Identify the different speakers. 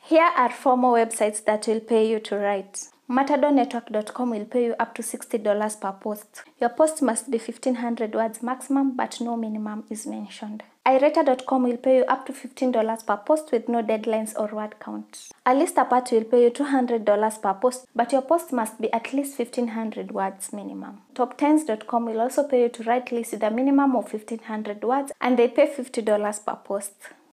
Speaker 1: Here are 4 more websites that will pay you to write. MatadorNetwork.com will pay you up to $60 per post. Your post must be 1500 words maximum, but no minimum is mentioned. iRater.com will pay you up to $15 per post with no deadlines or word count. Alistapart will pay you $200 per post, but your post must be at least 1500 words minimum. Top10s.com will also pay you to write lists with a minimum of 1500 words, and they pay $50 per post.